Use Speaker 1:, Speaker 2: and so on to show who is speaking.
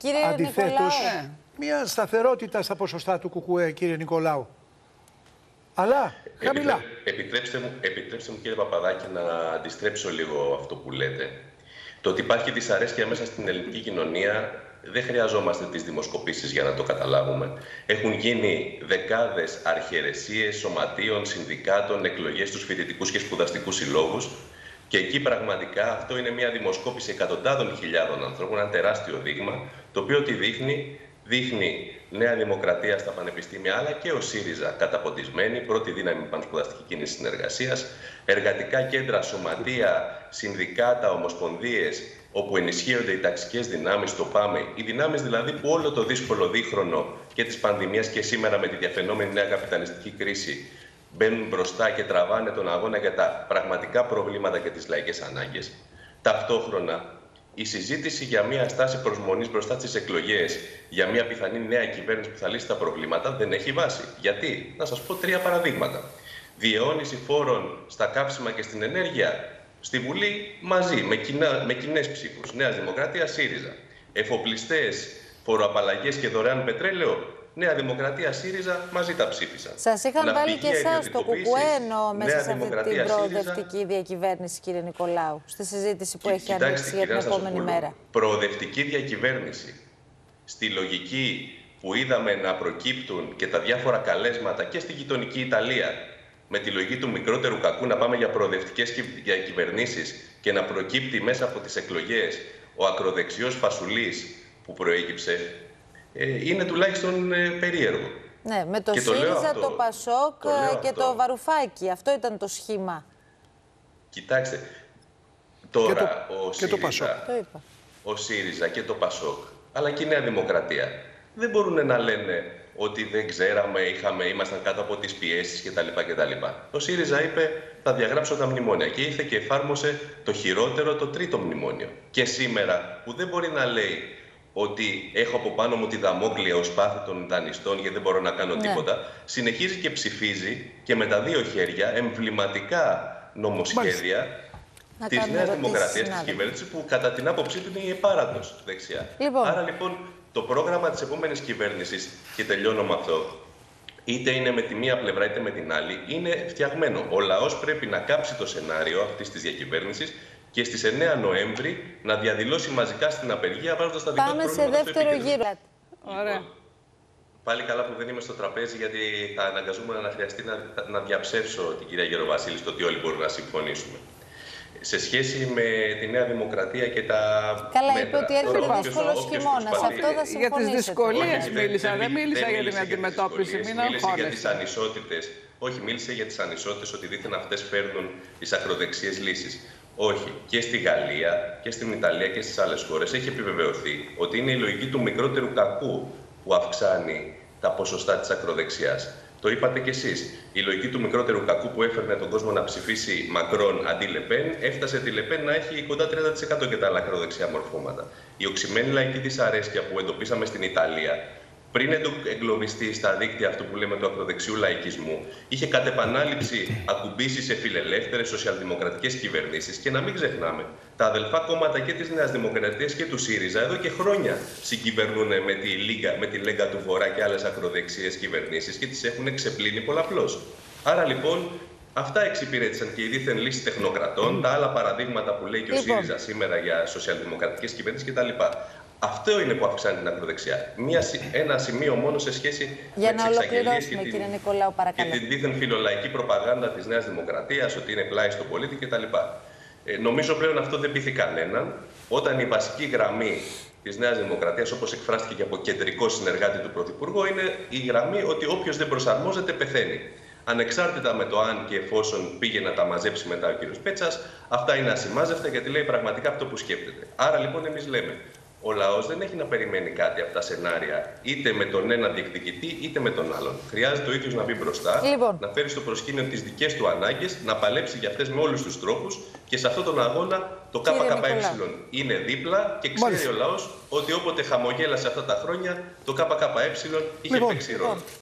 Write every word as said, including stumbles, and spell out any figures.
Speaker 1: Κύριε
Speaker 2: Αντιθέτως,
Speaker 1: Νικολάου.
Speaker 2: ναι. μια σταθερότητα στα ποσοστά του Κουκουέ, κύριε Νικολάου. Αλλά χαμηλά.
Speaker 3: Επιτρέψτε μου, επιτρέψτε μου, κύριε Παπαδάκη, να αντιστρέψω λίγο αυτό που λέτε. Το ότι υπάρχει δυσαρέσκεια μέσα στην ελληνική κοινωνία δεν χρειαζόμαστε τις δημοσκοπήσεις για να το καταλάβουμε. Έχουν γίνει δεκάδες αρχιερεσίες, σωματείων, συνδικάτων, εκλογές στους φοιτητικούς και σπουδαστικούς συλλόγους. Και εκεί πραγματικά αυτό είναι μια δημοσκόπηση εκατοντάδων χιλιάδων ανθρώπων, ένα τεράστιο δείγμα, το οποίο τι δείχνει. Δείχνει Νέα Δημοκρατία στα πανεπιστήμια, αλλά και ο ΣΥΡΙΖΑ καταποντισμένη, πρώτη δύναμη πανσπουδαστική κίνηση συνεργασίας, εργατικά κέντρα, σωματεία, συνδικάτα, ομοσπονδίες, όπου ενισχύονται οι ταξικές δυνάμεις, το ΠΑΜΕ, οι δυνάμεις δηλαδή που όλο το δύσκολο δίχρονο και της πανδημίας και σήμερα με τη διαφαινόμενη νέα καπιταλιστική κρίση μπαίνουν μπροστά και τραβάνε τον αγώνα για τα πραγματικά προβλήματα και τις λαϊκές ανάγκες. Ταυτόχρονα, η συζήτηση για μια στάση προσμονής μπροστά στις εκλογές, για μια πιθανή νέα κυβέρνηση που θα λύσει τα προβλήματα, δεν έχει βάση. Γιατί? Να σας πω τρία παραδείγματα. Διαιώνιση φόρων στα καύσιμα και στην ενέργεια, στη Βουλή μαζί, με, κοινά, με κοινές ψήφους. Νέα Δημοκρατία, ΣΥΡΙΖΑ. Εφοπλιστές, φοροαπαλλαγές και δωρεάν πετρέλαιο, Νέα Δημοκρατία, ΣΥΡΙΖΑ, μαζί τα ψήφισαν.
Speaker 1: Σας είχαν βάλει και εσάς το Κουκουέ, εννοώ, μέσα σε αυτή την προοδευτική
Speaker 3: ΣΥΡΙΖΑ...
Speaker 1: διακυβέρνηση, κύριε Νικολάου, στη συζήτηση που
Speaker 3: Κι,
Speaker 1: έχει ανοίξει για την επόμενη μέρα.
Speaker 3: Προοδευτική διακυβέρνηση, στη λογική που είδαμε να προκύπτουν και τα διάφορα καλέσματα και στη γειτονική Ιταλία, με τη λογική του μικρότερου κακού να πάμε για προοδευτικές διακυβερνήσεις και να προκύπτει μέσα από τις εκλογές ο ακροδεξιός φασουλής που προέκυψε, είναι τουλάχιστον περίεργο.
Speaker 1: Ναι, με το, το ΣΥΡΙΖΑ, το ΠΑΣΟΚ το και αυτό. το Βαρουφάκι. Αυτό ήταν το σχήμα.
Speaker 3: Κοιτάξτε, τώρα
Speaker 2: και το,
Speaker 3: ο,
Speaker 2: και
Speaker 3: ΣΥΡΙΖΑ,
Speaker 2: το
Speaker 3: ο ΣΥΡΙΖΑ και το ΠΑΣΟΚ, αλλά και η Νέα Δημοκρατία, δεν μπορούν να λένε ότι δεν ξέραμε, είχαμε, ήμασταν κάτω από τις πιέσεις κτλ. κτλ. Ο ΣΥΡΙΖΑ είπε θα διαγράψω τα μνημόνια και ήρθε και εφάρμοσε το χειρότερο, το τρίτο μνημόνιο. Και σήμερα που δεν μπορεί να λέει ότι έχω από πάνω μου τη δαμόκλεια ως πάθη των δανειστών και δεν μπορώ να κάνω ναι. τίποτα, συνεχίζει και ψηφίζει και με τα δύο χέρια εμβληματικά νομοσχέδια της Νέας Δημοκρατίας, της κυβέρνησης, που κατά την άποψή του είναι η επάρατος δεξιά.
Speaker 1: Λοιπόν.
Speaker 3: Άρα λοιπόν το πρόγραμμα της επόμενης κυβέρνησης, και τελειώνω με αυτό, είτε είναι με τη μία πλευρά είτε με την άλλη, είναι φτιαγμένο. Ο λαός πρέπει να κάψει το σενάριο αυτής της διακυβέρνησης και στις εννέα Νοέμβρη να διαδηλώσει μαζικά στην απεργία, βάζοντας τα δικά του
Speaker 1: προβλήματα στο επίκεντρο. Πάμε σε δεύτερο γύρο.
Speaker 3: Ωραία. Πάλι καλά που δεν είμαι στο τραπέζι, γιατί θα αναγκαζόμουν να χρειαστεί να, να διαψεύσω την κυρία Γεροβασίλη στο ότι όλοι μπορούν να συμφωνήσουμε. Σε σχέση με τη Νέα Δημοκρατία και τα
Speaker 1: Καλά,
Speaker 3: μέτρα.
Speaker 1: είπε ότι έρχεται δύσκολος χειμώνας. Αυτό θα συμφωνήσετε.
Speaker 4: Για τις δυσκολίες
Speaker 3: όχι,
Speaker 4: μίλησα, δεν, δεν μίλησα
Speaker 3: δεν
Speaker 4: για την αντιμετώπιση. Μην
Speaker 3: μίλησε για τις ανισότητες. Όχι, μίλησε για τις ανισότητες, ότι δίθεν αυτές φέρνουν τις ακροδεξιές λύσεις. Όχι. Και στη Γαλλία και στην Ιταλία και στις άλλες χώρες έχει επιβεβαιωθεί ότι είναι η λογική του μικρότερου κακού που αυξάνει τα ποσοστά της ακροδεξιάς. Το είπατε κι εσείς. Η λογική του μικρότερου κακού που έφερνε τον κόσμο να ψηφίσει Μακρόν αντί Λεπέν, έφτασε τη Λεπέν να έχει κοντά τριάντα τοις εκατό και τα άλλα ακροδεξιά μορφώματα. Η οξυμένη λαϊκή δυσαρέσκεια που εντοπίσαμε στην Ιταλία, πριν εγκλωβιστεί στα δίκτυα αυτό που λέμε του ακροδεξιού λαϊκισμού, είχε κατ' επανάληψη ακουμπήσει σε φιλελεύθερες σοσιαλδημοκρατικές κυβερνήσεις. Και να μην ξεχνάμε, τα αδελφά κόμματα και της Νέας Δημοκρατίας και του ΣΥΡΙΖΑ εδώ και χρόνια συγκυβερνούν με τη, Λίγκα, με τη Λέγκα του Βορρά και άλλες ακροδεξιές κυβερνήσεις και τις έχουν ξεπλύνει πολλαπλώς. Άρα λοιπόν, αυτά εξυπηρέτησαν και οι δίθεν λύσεις τεχνοκρατών, τα άλλα παραδείγματα που λέει και ο ΣΥΡΙΖΑ σήμερα για σοσιαλδημοκρατικές κυβερνήσεις κτλ. Αυτό είναι που αυξάνει την ακροδεξιά. Μια, ένα σημείο μόνο σε σχέση
Speaker 1: για
Speaker 3: με τις εξαγγελίες
Speaker 1: και, την, κύριε Νικολάου,
Speaker 3: και την δίθεν φιλολαϊκή προπαγάνδα της Νέας Δημοκρατίας, ότι είναι πλάι στον πολίτη κτλ. Ε, νομίζω πλέον αυτό δεν πείθει κανέναν, όταν η βασική γραμμή της Νέας Δημοκρατίας, όπως εκφράστηκε και από κεντρικό συνεργάτη του Πρωθυπουργού, είναι η γραμμή ότι όποιος δεν προσαρμόζεται πεθαίνει. Ανεξάρτητα με το αν και εφόσον πήγε να τα μαζέψει μετά ο κ. Πέτσας, αυτά είναι ασημάζευτα, γιατί λέει πραγματικά αυτό που σκέπτεται. Άρα λοιπόν εμείς λέμε, ο λαός δεν έχει να περιμένει κάτι από τα σενάρια, είτε με τον ένα διεκδικητή είτε με τον άλλον. Χρειάζεται ο ίδιος να μπει μπροστά,
Speaker 1: λοιπόν.
Speaker 3: να φέρει στο προσκήνιο τις δικές του ανάγκες, να παλέψει για αυτές με όλους τους τρόπους, και σε αυτόν τον αγώνα το ΚΚΕ είναι δίπλα και ξέρει Μάλιστα. ο λαός ότι όποτε χαμογέλασε αυτά τα χρόνια, το ΚΚΕ είχε λοιπόν, παίξει ρόλο.